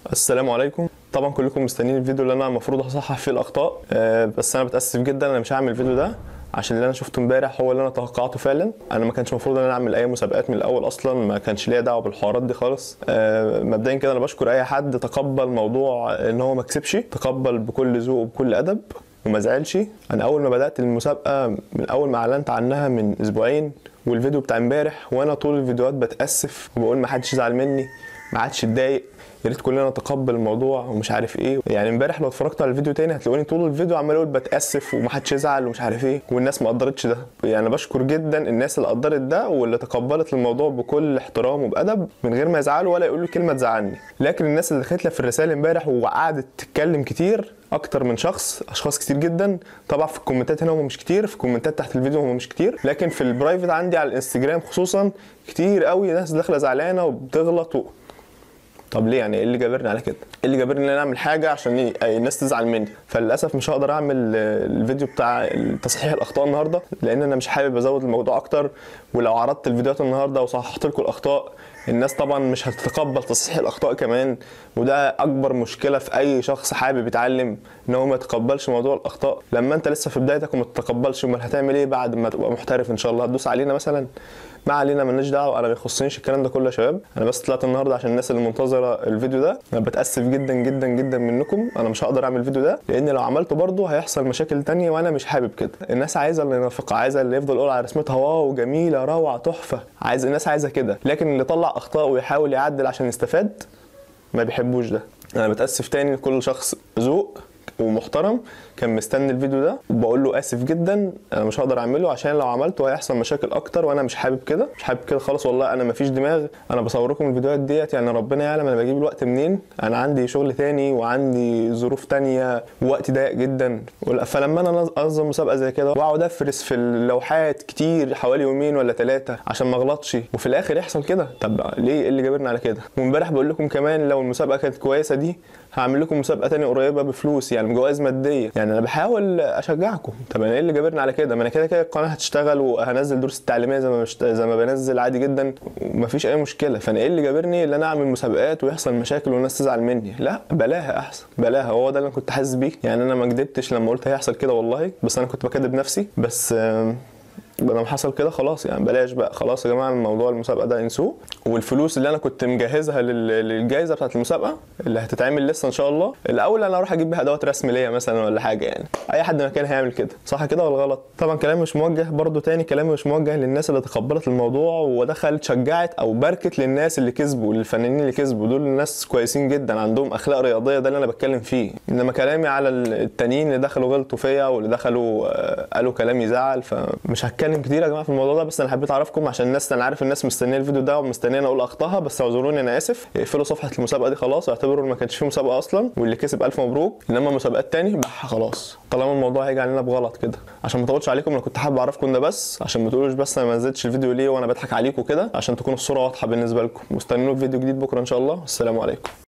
السلام عليكم. طبعا كلكم مستنيين الفيديو اللي انا المفروض هصحح فيه الاخطاء، بس انا بتاسف جدا انا مش هعمل الفيديو ده عشان اللي انا شفته امبارح هو اللي انا توقعته فعلا. انا ما كانش المفروض ان انا اعمل اي مسابقات من الاول اصلا، ما كانش ليا دعوه بالحوارات دي خالص. مبدئيا كده انا بشكر اي حد تقبل موضوع ان هو ما كسبش، تقبل بكل ذوق وبكل ادب وما زعلش. انا اول ما بدات المسابقه، من اول ما اعلنت عنها من اسبوعين والفيديو بتاع امبارح، وانا طول الفيديوهات بتاسف وبقول ما حدش يزعل مني، ما حدش يتضايق، يا ريت كلنا نتقبل الموضوع ومش عارف ايه. يعني امبارح لو اتفرجت على الفيديو تاني هتلاقوني طول الفيديو عمال اقول بتاسف ومحدش يزعل ومش عارف ايه، والناس ما قدرتش ده. يعني بشكر جدا الناس اللي قدرت ده واللي تقبلت الموضوع بكل احترام وبادب من غير ما يزعلوا ولا يقولوا كلمه تزعلني. لكن الناس اللي دخلت لها في الرسائل امبارح وقعدت تتكلم كتير، اكتر من اشخاص كتير جدا. طبعا في الكومنتات هنا هم مش كتير، في الكومنتات تحت الفيديو هم مش كتير، لكن في البرايفت عندي على الانستجرام خصوصا كتير قوي ناس داخله زعلانه وبتغلط طب ليه؟ يعني ايه اللي جابرني على كده؟ ايه اللي جابرني ان انا اعمل حاجه عشان الناس تزعل مني؟ فللاسف مش هقدر اعمل الفيديو بتاع تصحيح الاخطاء النهارده، لان انا مش حابب ازود الموضوع اكتر. ولو عرضت الفيديوهات النهارده وصححت لكم الاخطاء، الناس طبعا مش هتتقبل تصحيح الاخطاء كمان، وده اكبر مشكله في اي شخص حابب يتعلم، ان هو ما يتقبلش موضوع الاخطاء. لما انت لسه في بدايتك وما تتقبلش، امال هتعمل ايه بعد ما تبقى محترف ان شاء الله؟ هتدوس علينا مثلا؟ ما علينا، مالناش دعوه، انا ما يخصنيش الكلام ده كله يا شباب. انا بس طلعت النهارده عشان الناس اللي منتظره الفيديو ده. انا بتاسف جدا جدا جدا منكم، انا مش هقدر اعمل الفيديو ده لان لو عملته برضه هيحصل مشاكل تانية وانا مش حابب كده. الناس عايزه اللي ينافق، عايزه اللي يفضل يقول على رسمتها واو جميله روعه تحفه، الناس عايزه كده. لكن اللي يطلع اخطاء ويحاول يعدل عشان يستفاد ما بيحبوش ده. انا بتاسف تاني لكل شخص ذوق ومحترم كان مستني الفيديو ده، وبقول له اسف جدا انا مش هقدر اعمله عشان لو عملته هيحصل مشاكل اكتر، وانا مش حابب كده، مش حابب كده خالص. والله انا مفيش دماغ، انا بصور لكم الفيديوهات ديت يعني ربنا يعلم انا بجيب الوقت منين. انا عندي شغل تاني وعندي ظروف تانية ووقتي ضيق جدا. فلما انا انظم مسابقه زي كده واقعد افرس في اللوحات كتير حوالي يومين ولا 3 عشان ما اغلطش، وفي الاخر يحصل كده، طب ليه؟ ايه اللي جابرني على كده؟ وامبارح بقول لكم كمان لو المسابقه كانت كويسه دي هعمل لكم مسابقه تانية قريبه بفلوس، يعني بجوائز ماديه. يعني انا بحاول اشجعكم. طب انا ايه اللي جابرني على كده؟ ما انا كده كده القناه هتشتغل وهنزل دروس التعليميه زي ما بنزل عادي جدا ومفيش اي مشكله. فانا ايه اللي جابرني ان انا اعمل مسابقات ويحصل مشاكل والناس تزعل مني؟ لا بلاها احسن، بلاها. هو ده اللي انا كنت حاسس بيه. يعني انا ما كدبتش لما قلت هيحصل كده والله، بس انا كنت بكذب نفسي. بس لما حصل كده خلاص، يعني بلاش بقى، خلاص يا جماعه الموضوع المسابقه ده انسوه. والفلوس اللي انا كنت مجهزها للجائزه بتاعه المسابقه اللي هتتعمل لسه ان شاء الله، الاول انا اروح اجيب بيها ادوات رسم ليا مثلا ولا حاجه. يعني اي حد مكان هيعمل كده، صح كده ولا غلط؟ طبعا كلامي مش موجه، برده تاني كلامي مش موجه للناس اللي تقبلت الموضوع ودخلت شجعت او باركت للناس اللي كسبوا، للفنانين اللي كسبوا. دول الناس كويسين جدا عندهم اخلاق رياضيه، ده اللي انا بتكلم فيه. انما كلامي على التانيين اللي دخلوا غلطوا فيا واللي دخلوا قالوا كلام يزعل، فمش هتكلم كتير يا جماعه في الموضوع ده. بس انا حبيت اعرفكم عشان الناس، انا عارف الناس مستنيه الفيديو ده ومستنيه اقول اخطائها، بس اعذروني انا اسف. اقفلوا صفحه المسابقه دي خلاص، اعتبروا ما كانش فيه مسابقه اصلا، واللي كسب الف مبروك. انما مسابقات تاني بح خلاص، طالما الموضوع هيجي علينا بغلط كده. عشان ما اطولش عليكم انا كنت حابب اعرفكم ده بس، عشان ما تقولوش بس انا ما نزلتش الفيديو ليه وانا بضحك عليكم كده، عشان تكون الصوره واضحه بالنسبه لكم. واستنوني في فيديو جديد بكره ان شاء الله. السلام عليكم.